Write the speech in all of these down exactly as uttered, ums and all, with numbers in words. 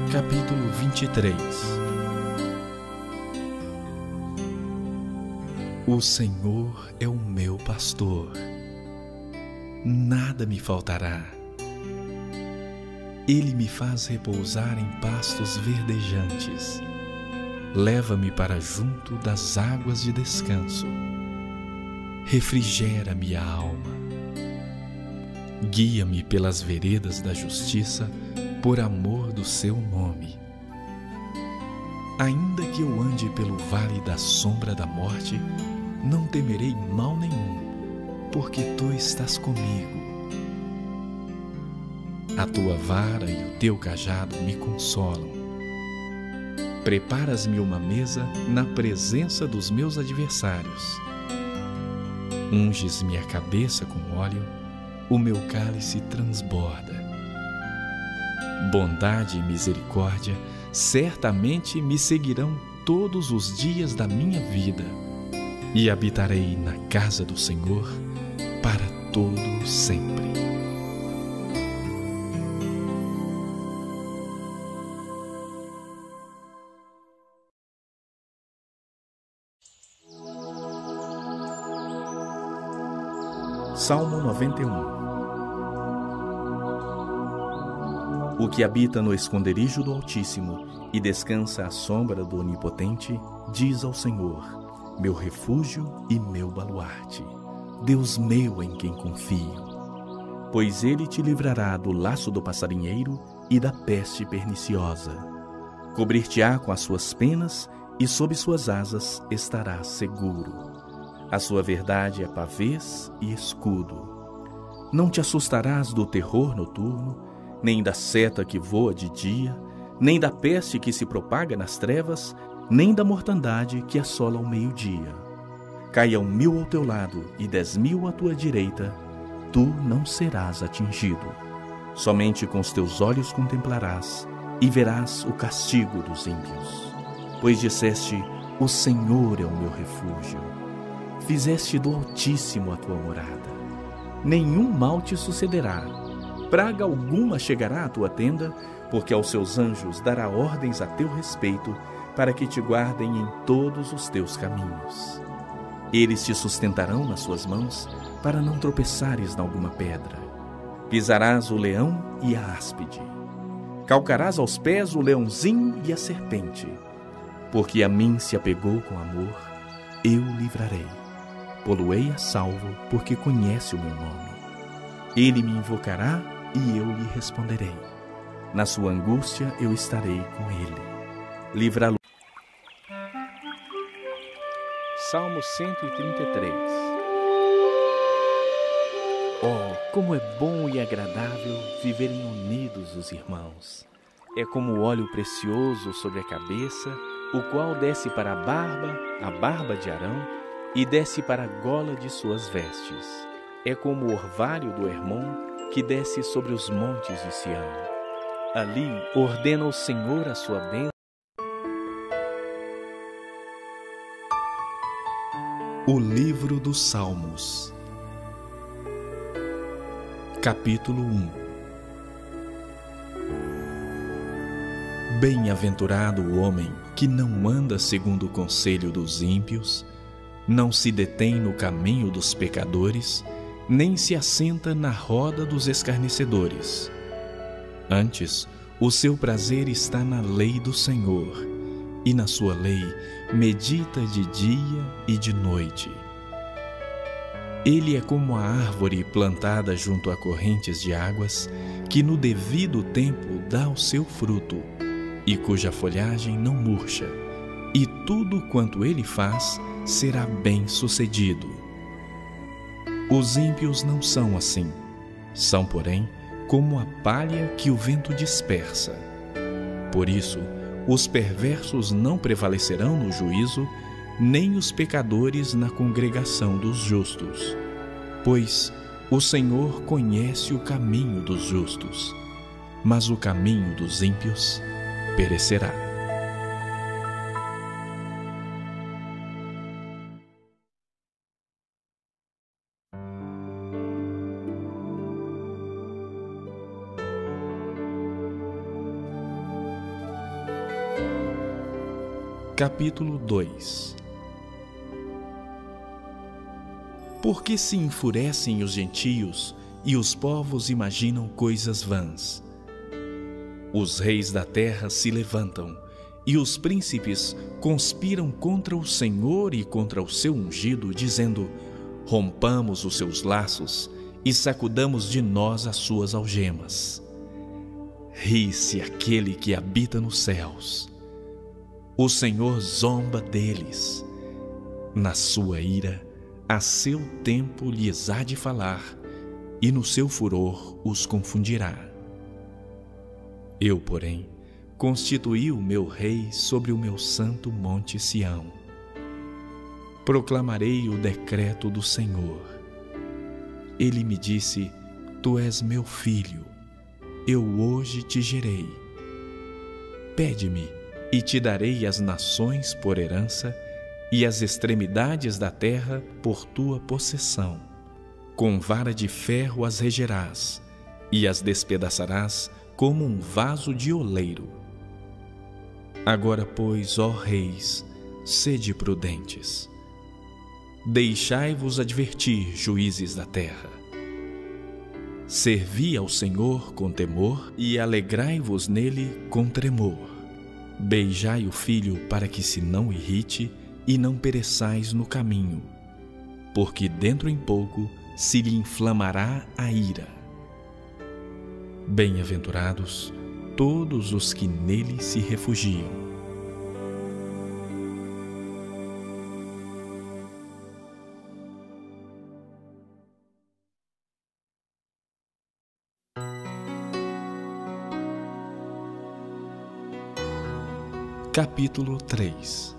Capítulo vinte e três. O Senhor é o meu pastor, nada me faltará. Ele me faz repousar em pastos verdejantes, leva-me para junto das águas de descanso, refrigera minha alma. Guia-me pelas veredas da justiça, por amor do seu nome. Ainda que eu ande pelo vale da sombra da morte, não temerei mal nenhum, porque tu estás comigo. A tua vara e o teu cajado me consolam. Preparas-me uma mesa na presença dos meus adversários. Unges-me a cabeça com óleo, o meu cálice transborda. Bondade e misericórdia certamente me seguirão todos os dias da minha vida, e habitarei na casa do Senhor para todo sempre. Salmo noventa e um. O que habita no esconderijo do Altíssimo e descansa à sombra do Onipotente, diz ao Senhor, meu refúgio e meu baluarte, Deus meu em quem confio. Pois ele te livrará do laço do passarinheiro e da peste perniciosa. Cobrir-te-á com as suas penas e sob suas asas estarás seguro. A sua verdade é pavês e escudo. Não te assustarás do terror noturno, nem da seta que voa de dia, nem da peste que se propaga nas trevas, nem da mortandade que assola ao meio-dia. Caia um mil ao teu lado e dez mil à tua direita, tu não serás atingido. Somente com os teus olhos contemplarás e verás o castigo dos ímpios. Pois disseste, o Senhor é o meu refúgio. Fizeste do Altíssimo a tua morada. Nenhum mal te sucederá. Praga alguma chegará à tua tenda, porque aos seus anjos dará ordens a teu respeito, para que te guardem em todos os teus caminhos. Eles te sustentarão nas suas mãos, para não tropeçares em alguma pedra. Pisarás o leão e a áspide. Calcarás aos pés o leãozinho e a serpente. Porque a mim se apegou com amor, eu o livrarei. Pô-lo-ei a salvo, porque conhece o meu nome. Ele me invocará e eu lhe responderei. Na sua angústia eu estarei com ele. Livrá-lo. Salmo cento e trinta e três. Oh, como é bom e agradável viverem unidos os irmãos. É como o óleo precioso sobre a cabeça, o qual desce para a barba, a barba de Arão, e desce para a gola de suas vestes. É como o orvalho do Hermon, que desce sobre os montes de Sião. Ali ordena o Senhor a sua bênção. O livro dos Salmos, capítulo um. Bem-aventurado o homem que não anda segundo o conselho dos ímpios, não se detém no caminho dos pecadores, nem se assenta na roda dos escarnecedores. Antes, o seu prazer está na lei do Senhor, e na sua lei medita de dia e de noite. Ele é como a árvore plantada junto a correntes de águas, que no devido tempo dá o seu fruto, e cuja folhagem não murcha, e tudo quanto ele faz será bem-sucedido. Os ímpios não são assim, são, porém, como a palha que o vento dispersa. Por isso, os perversos não prevalecerão no juízo, nem os pecadores na congregação dos justos. Pois o Senhor conhece o caminho dos justos, mas o caminho dos ímpios perecerá. Capítulo dois. Por que se enfurecem os gentios e os povos imaginam coisas vãs? Os reis da terra se levantam e os príncipes conspiram contra o Senhor e contra o seu ungido, dizendo: rompamos os seus laços e sacudamos de nós as suas algemas. Ri-se aquele que habita nos céus. O Senhor zomba deles. Na sua ira, a seu tempo lhes há de falar, e no seu furor os confundirá. Eu, porém, constituí o meu rei sobre o meu santo monte Sião. Proclamarei o decreto do Senhor. Ele me disse: tu és meu filho, eu hoje te gerei. Pede-me, e te darei as nações por herança, e as extremidades da terra por tua possessão. Com vara de ferro as regerás, e as despedaçarás como um vaso de oleiro. Agora, pois, ó reis, sede prudentes. Deixai-vos advertir, juízes da terra. Servi ao Senhor com temor e alegrai-vos nele com tremor. Beijai o filho para que se não irrite e não pereçais no caminho, porque dentro em pouco se lhe inflamará a ira. Bem-aventurados todos os que nele se refugiam. Capítulo três.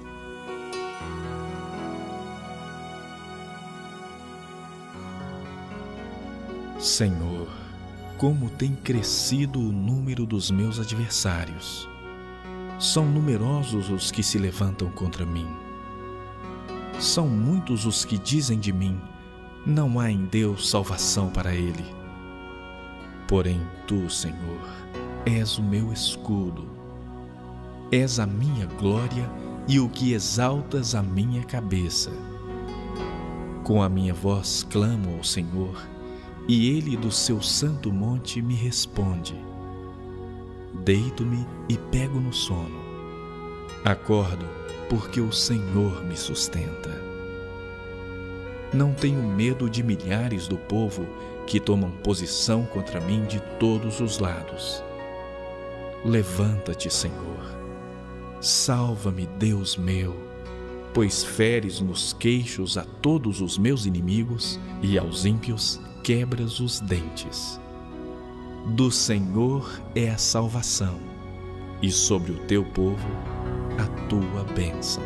Senhor, como tem crescido o número dos meus adversários. São numerosos os que se levantam contra mim. São muitos os que dizem de mim: não há em Deus salvação para ele. Porém, tu, Senhor, és o meu escudo. És a minha glória e o que exaltas a minha cabeça. Com a minha voz clamo ao Senhor, e ele do seu santo monte me responde. Deito-me e pego no sono. Acordo, porque o Senhor me sustenta. Não tenho medo de milhares do povo que tomam posição contra mim de todos os lados. Levanta-te, Senhor. Salva-me, Deus meu, pois feres nos queixos a todos os meus inimigos e aos ímpios quebras os dentes. Do Senhor é a salvação, e sobre o teu povo a tua bênção.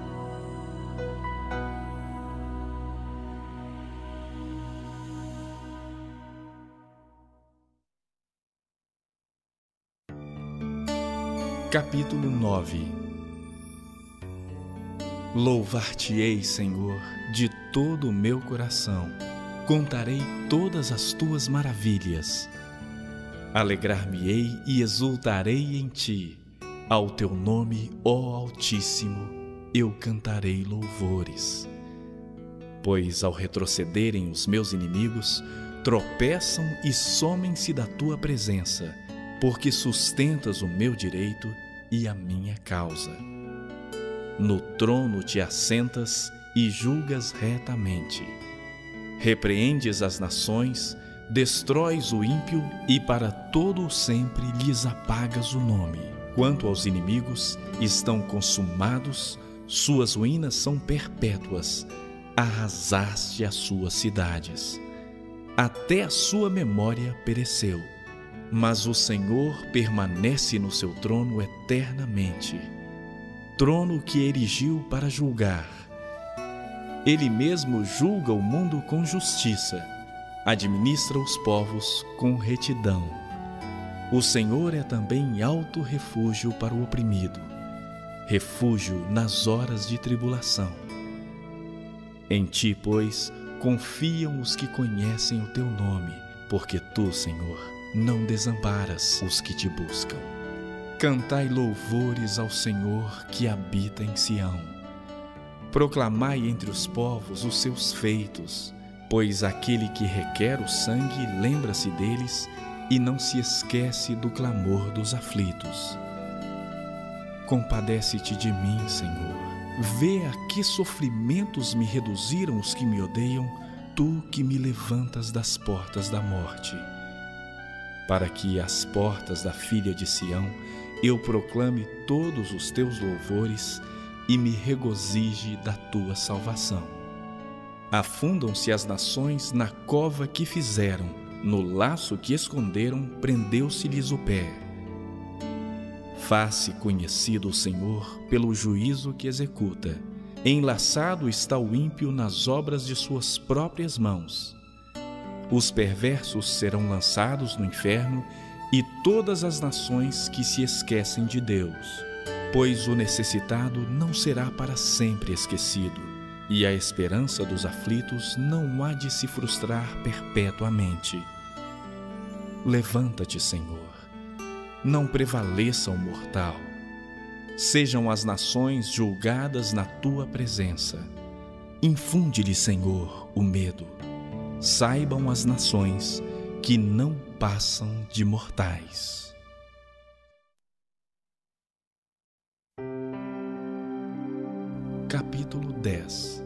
Capítulo nove. Louvar-te-ei, Senhor, de todo o meu coração. Contarei todas as tuas maravilhas. Alegrar-me-ei e exultarei em ti. Ao teu nome, ó Altíssimo, eu cantarei louvores. Pois ao retrocederem os meus inimigos, tropeçam e somem-se da tua presença, porque sustentas o meu direito e a minha causa. No trono te assentas e julgas retamente. Repreendes as nações, destróis o ímpio e para todo o sempre lhes apagas o nome. Quanto aos inimigos, estão consumados, suas ruínas são perpétuas. Arrasaste as suas cidades. Até a sua memória pereceu. Mas o Senhor permanece no seu trono eternamente, trono que erigiu para julgar. Ele mesmo julga o mundo com justiça, administra os povos com retidão. O Senhor é também alto refúgio para o oprimido, refúgio nas horas de tribulação. Em ti, pois, confiam os que conhecem o teu nome, porque tu, Senhor, não desamparas os que te buscam. Cantai louvores ao Senhor que habita em Sião. Proclamai entre os povos os seus feitos, pois aquele que requer o sangue lembra-se deles e não se esquece do clamor dos aflitos. Compadece-te de mim, Senhor. Vê a que sofrimentos me reduziram os que me odeiam, tu que me levantas das portas da morte. Para que às portas da filha de Sião eu proclame todos os teus louvores e me regozije da tua salvação. Afundam-se as nações na cova que fizeram, no laço que esconderam, prendeu-se-lhes o pé. Faz-se conhecido o Senhor pelo juízo que executa. Enlaçado está o ímpio nas obras de suas próprias mãos. Os perversos serão lançados no inferno e todas as nações que se esquecem de Deus. Pois o necessitado não será para sempre esquecido, e a esperança dos aflitos não há de se frustrar perpetuamente. Levanta-te, Senhor. Não prevaleça o mortal. Sejam as nações julgadas na tua presença. Infunde-lhe, Senhor, o medo. Saibam as nações que não passam de mortais. Capítulo dez.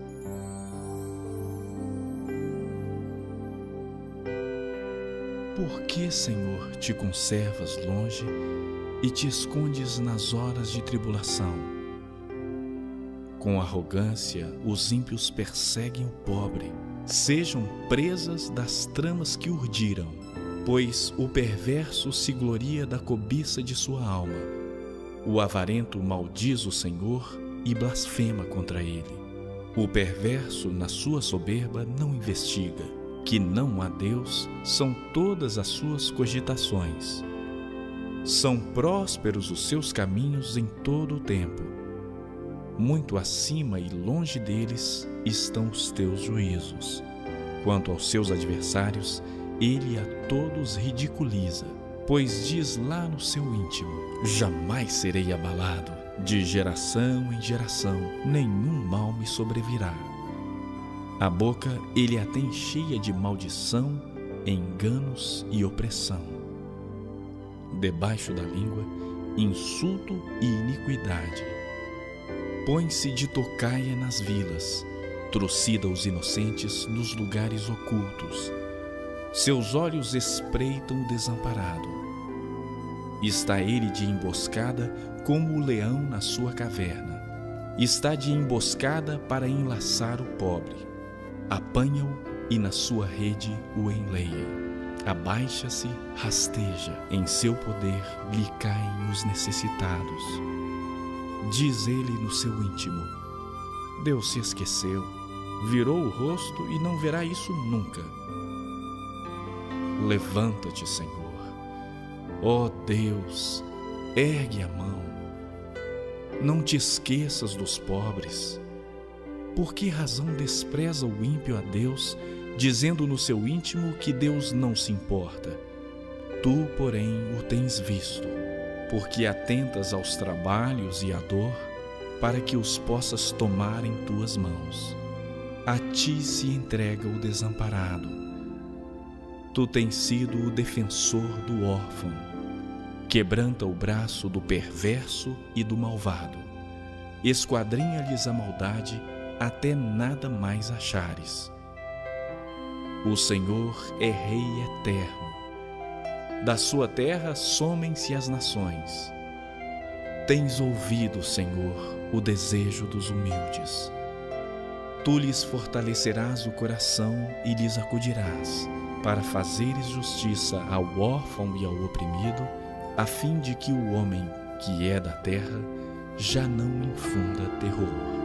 Por que, Senhor, te conservas longe e te escondes nas horas de tribulação? Com arrogância, os ímpios perseguem o pobre. Sejam presas das tramas que urdiram, pois o perverso se gloria da cobiça de sua alma. O avarento maldiz o Senhor e blasfema contra ele. O perverso, na sua soberba, não investiga. Que não há Deus são todas as suas cogitações. São prósperos os seus caminhos em todo o tempo. Muito acima e longe deles estão os teus juízos. Quanto aos seus adversários, ele a todos ridiculiza, pois diz lá no seu íntimo: jamais serei abalado, de geração em geração nenhum mal me sobrevirá. A boca ele a tem cheia de maldição, enganos e opressão. Debaixo da língua, insulto e iniquidade. Põe-se de tocaia nas vilas, trucida os inocentes nos lugares ocultos. Seus olhos espreitam o desamparado. Está ele de emboscada como o leão na sua caverna. Está de emboscada para enlaçar o pobre. Apanha-o e na sua rede o enleia. Abaixa-se, rasteja, em seu poder lhe caem os necessitados. Diz ele no seu íntimo: Deus se esqueceu, virou o rosto e não verá isso nunca. Levanta-te, Senhor. Ó Deus, ergue a mão. Não te esqueças dos pobres. Por que razão despreza o ímpio a Deus, dizendo no seu íntimo que Deus não se importa? Tu, porém, o tens visto, porque atentas aos trabalhos e à dor, para que os possas tomar em tuas mãos. A ti se entrega o desamparado. Tu tens sido o defensor do órfão. Quebranta o braço do perverso e do malvado. Esquadrinha-lhes a maldade, até nada mais achares. O Senhor é Rei eterno. Da sua terra somem-se as nações. Tens ouvido, Senhor, o desejo dos humildes. Tu lhes fortalecerás o coração e lhes acudirás, para fazeres justiça ao órfão e ao oprimido, a fim de que o homem, que é da terra, já não infunda terror.